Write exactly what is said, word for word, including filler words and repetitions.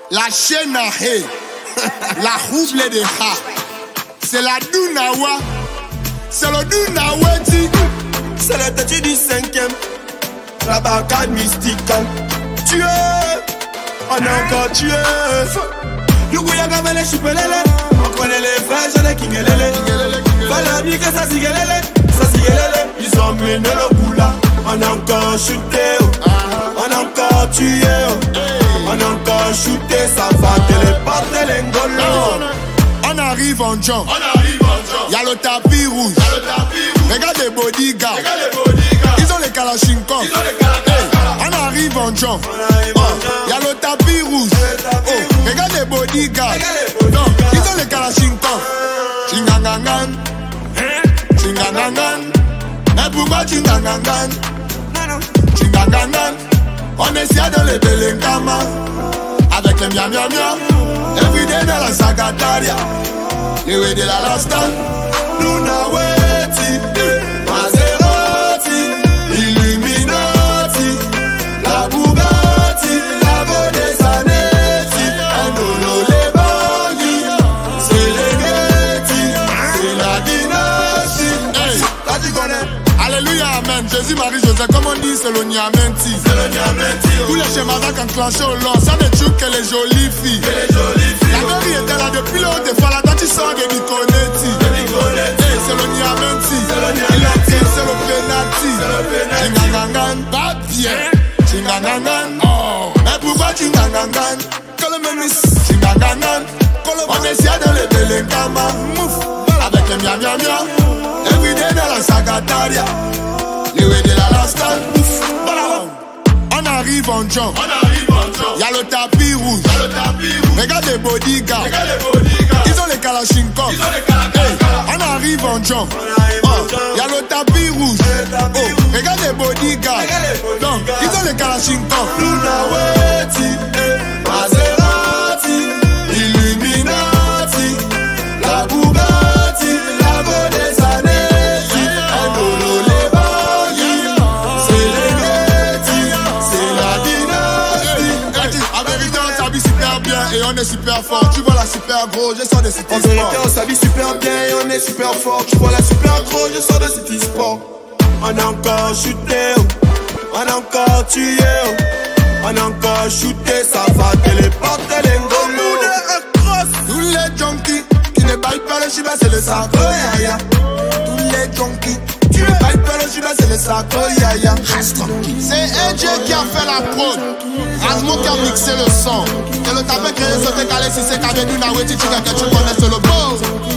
La chaîne à hé, la rouble de ha. C'est la Dounawa, c'est le Dounawati. C'est le têtu du cinquième, la barricade mystique. Tué, on a encore tué. Yuguya gamele chupelele, on connaît les frères, j'en ai kingelele. Voilà, bien que ça sigelele, ça sigelele. Ils ont mené le boula, on a encore chuté, on a encore tué. On a encore shooté, ça va téléporter les ngolo. On arrive en jump, on arrive en jump. Y'a le tapis rouge, Y'a le tapis rouge. Regarde les bodyguards, Regarde les bodyguards. Ils ont les kalachnikovs. Ils ont les kalachnikovs. On arrive en jump, on arrive en jump. Y'a le tapis rouge, tapis oh. rouge. Regarde les bodyguards, Regarde les bodyguards. Non. Ils ont les kalachnikovs. Chingangangan, chingangangan. Mais pourquoi chingangangan? Chingangangan. On est fiers dans les Belengama, avec les miam miam miam. Everyday dans la Sagataria, les way de la Rasta. Lunaweti, Maserati, Illuminati, la Bugatti, la Vo des Zanetti, Andolo les Bangui, c'est les Getty, c'est la dynastie. Hey, là tu connais. Alléluia, amen. Jésus, Marie, José, comme on dit, c'est le Niamenti. C'est le Niamenti. Tous les schémas enclenchés au long, ça ne tue que les jolies filles. Que les jolies filles. La mairie était là depuis le haut de Falada, tu sors des Niconetti. Hey, c'est le Niamenti. C'est le Niamenti. C'est le penalty. C'est le penalty. Chingangangan, pas bien. Chingangangan, oh. Mais pourquoi Chingangangan? Colomemis. Chingangangan, on est fiers dans les Belengama. Avec les miam miam miam. Everyday dans la Sagataria, les way de la Rasta. On arrive en jump, on arrive en jump. Y'a le tapis rouge, Y'a le tapis rouge. Regarde les bodyguards, Regarde les bodyguards. Ils ont les kalachnikovs. Ils ont les kalachnikovs. Hey, on arrive en jump, on arrive en oh. jump. Y'a le tapis rouge, le tapis oh. rouge. Regarde les bodyguards, Regarde les bodyguards. Non, ils ont les kalachnikovs. Lunaweti, Maserati, Illuminati, la Bugatti, la Vo des Zanetti, Andolo les Bangui, c'est les Getty, c'est la dynastie. En vérité, on s'habille super bien et on est super fort. Tu vois la super gros, je sors de City En Sport. vérité, on s'habille super bien et on est super fort. Tu vois la super gros, je sors de City Sport. On a encore shooté, on a encore tué, on a encore shooté, ça va téléporter les ngolo. Tous les junkies qui ne baillent pas le chiba, c'est le sacro yaya. Tous les junkies qui ne baillent pas le chiba, c'est le sacro yaya. C'est E J qui a fait la prod, RASMO qui a mixé le son. Et le tapin créé sauté calé si c'est qu'avec une aweti, tu connais, tu connais, c'est le beau.